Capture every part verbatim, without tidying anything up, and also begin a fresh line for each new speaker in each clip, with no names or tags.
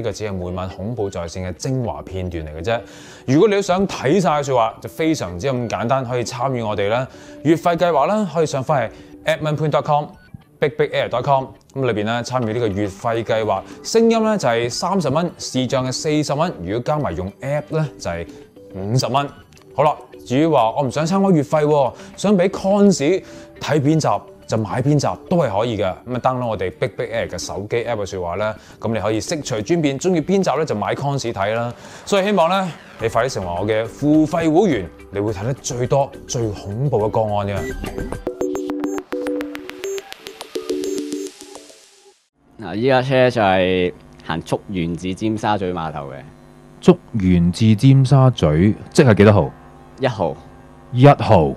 個只係每晚恐怖在線嘅精華片段嚟嘅啫。如果你都想睇晒嘅説話，就非常之咁簡單，可以參與我哋啦。月費計劃啦，可以上翻去 at manpoint dot com。big big air dot com 咁裏邊咧參與呢個月費計劃，聲音咧就係三十蚊，視像係四十蚊，如果加埋用 app 咧就係五十蚊。好啦，至於話我唔想參加月費喎，想俾 cons 睇邊集就買邊集都係可以嘅。咁啊 download 我哋 Big Big Air 嘅手機 app 嘅説話咧，咁你可以悉隨尊便，中意邊集咧就買 cons 睇啦。所以希望咧你快啲成為我嘅付費會員，你會睇得最多最恐怖嘅個案嘅。
嗱，依架車就係行竹園至尖沙咀碼頭嘅。
竹園至尖沙咀，即係幾多號？
一號。
一號。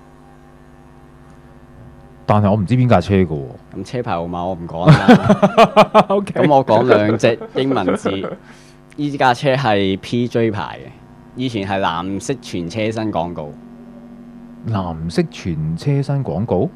但係我唔知邊架車嘅喎。
咁車牌號碼我唔講啦。
OK。
咁我講兩隻英文字。依架車係 P J 牌嘅，以前係藍色全車身廣告。
藍色全車身廣告？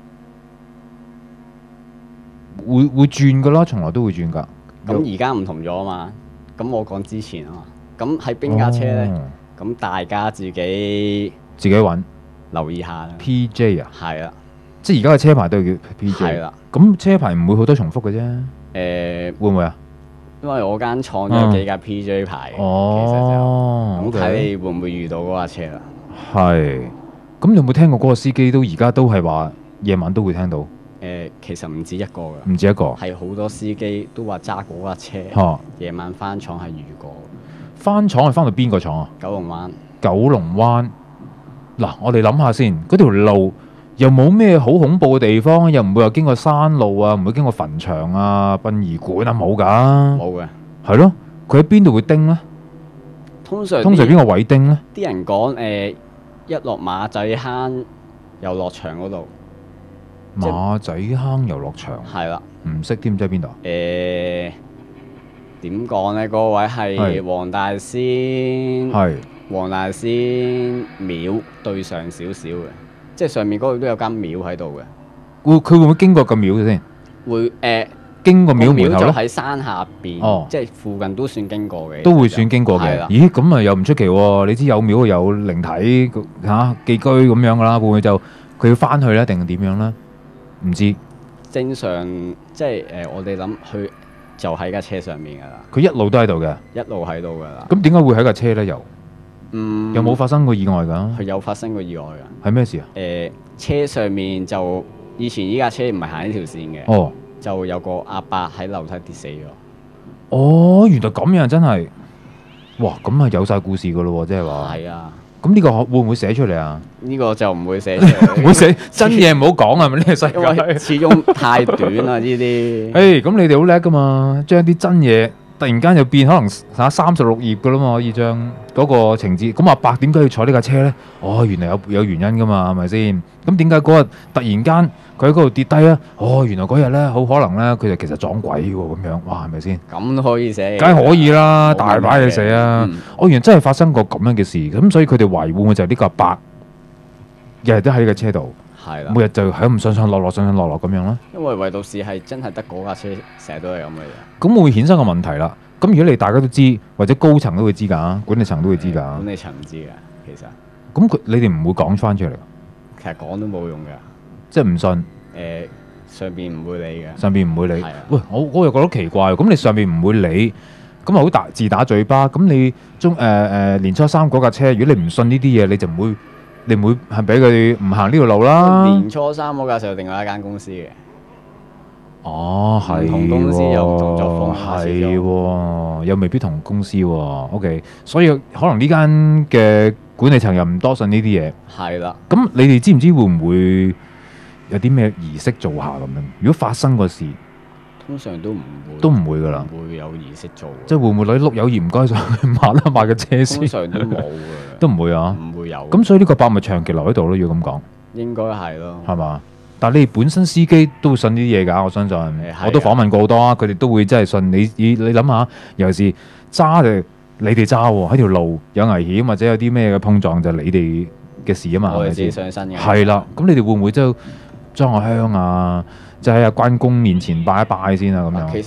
會會轉噶啦，從來都會轉噶。
咁而家唔同咗啊嘛。咁我講之前啊嘛。咁係邊架車咧？咁、哦、大家自己
自己揾
留意下啦。
P J 啊？
係啦。
即係而家嘅車牌都係叫 P J。係啦。咁車牌唔會好多重複嘅啫。誒、呃，會唔會啊？
因為我間廠都有幾架 P J 牌嘅、
哦，
其實就咁睇
okay.
你會唔會遇到嗰架車啦？
係。咁你有冇聽過嗰個司機都而家都係話夜晚都會聽到？誒、
呃，其實唔止一個㗎。
唔止一個。係
好多司機都話揸嗰架車，啊、夜晚返廠係遇過。
返廠係返到邊個廠啊？
九龍灣。
九龍灣。嗱，我哋諗下先，嗰條路又冇咩好恐怖嘅地方，又唔會話經過山路啊，唔會經過墳場啊、殯儀館啊，冇㗎。冇嘅。係咯，佢喺邊度會叮咧？
通常
通常邊個位叮咧？
啲人講誒、呃，一落馬仔坑遊樂場嗰度。
馬仔坑遊樂場。係啦。唔識添，即係邊度？誒、
呃。點講咧？嗰、那個位係黃大仙，係黃大仙廟對上少少嘅，即係上面嗰度都有間廟喺度嘅。
會佢會唔會經過個廟嘅先？
會誒、呃，
經過廟門口咯。
就喺山下邊，哦，即係附近都算經過嘅。
都會算經過嘅。咦，咁啊又唔出奇喎！你知有廟有靈體嚇、啊、寄居咁樣噶啦，會唔會就佢要翻去咧，定係點樣咧？唔知。正常即係誒、呃，我哋諗去。就喺架車上面噶啦，佢一路都喺度嘅，一路喺度噶啦。咁點解會喺架車咧？又，嗯，有冇發生過意外㗎？佢有發生過意外㗎。係咩事啊？誒、呃，車上面就以前依架車唔係行呢條線嘅，哦，就有個阿伯喺樓梯跌死咗。哦，原來咁樣真係，哇！咁係有晒故事㗎咯喎，即係話。係啊。咁呢個會唔會寫出嚟啊？呢個就唔會寫出嚟，唔會寫真嘢唔好講啊！咪呢個世界，因為始終太短啦呢啲。誒，咁你哋好叻噶嘛？將啲真嘢突然間就變可能嚇三十六頁噶啦嘛，可以將嗰個情節。咁阿伯點解要坐呢架車咧？哦，原來有有原因噶嘛，係咪先？咁點解嗰日突然間佢喺嗰度跌低啊？哦，原來嗰日咧好可能咧，佢就其實撞鬼喎咁樣。哇，係咪先？咁都可以寫，梗係可以啦，大把嘢寫啊！哦，原來真係發生過咁樣嘅事，咁所以佢哋懷疑會唔會就係呢個阿伯日日都喺呢個車度，係啦，每日就喺咁上上落落上上落落咁樣啦。因為唯獨是係真係得嗰架車成日都係咁嘅嘢。咁會衍生個問題啦。咁如果你大家都知，或者高層都會知㗎，管理層都會知㗎。管理層唔知㗎，其實。咁佢你哋唔會講翻出嚟？其實講都冇用㗎，即係唔信。誒、呃，上邊唔會理嘅。上邊唔會理。喂，我我又覺得奇怪，咁你上邊唔會理，咁啊好大自打嘴巴。咁你中誒誒年初三嗰架車，如果你唔信呢啲嘢，你就唔會，你唔會係俾佢唔行呢條路啦。年初三嗰架就另外一間公司嘅。哦，係。唔同公司有唔同作風，係喎，又未必同公司喎。OK，所以可能呢間嘅管理層又唔多信呢啲嘢。係啦。咁你哋知唔知會唔會有啲咩儀式做下咁樣？如果發生個事，通常都唔會，都唔會噶啦，唔會有儀式做。即係會唔會攞啲碌柚葉唔該上去抹一抹個車先？通常都冇嘅，都唔會啊，唔會有。咁所以呢個伯咪長期留喺度咯，要咁講。應該係咯。係嘛？但係你哋本身司機都會信呢啲嘢㗎，我相信。我都訪問過好多啊，佢哋都會真係信。你你你諗下，尤其是揸就你哋揸喎，喺條路有危險或者有啲咩嘅碰撞就你哋嘅事啊嘛。我哋自己上身嘅。係啦，咁你哋會唔會即係裝下香啊？即係喺阿關公面前拜一拜先啊咁樣。其實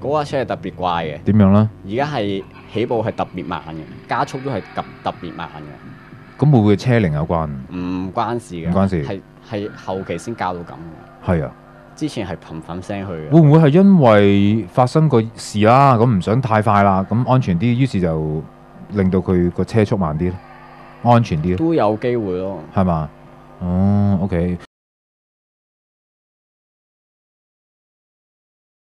嗰架車係特別怪嘅。
點樣咧？
而家係起步係特別慢嘅，加速都係特特別慢嘅。
咁會唔會車齡有關？
唔關事嘅，
唔關事，
係係後期先教到咁嘅。
係啊，
之前係嘭嘭聲去嘅。
會唔會係因為發生過事啦？咁唔想太快啦，咁安全啲，於是就令到佢個車速慢啲咧，安全啲咧？
都有機會咯。
係嘛？哦，OK。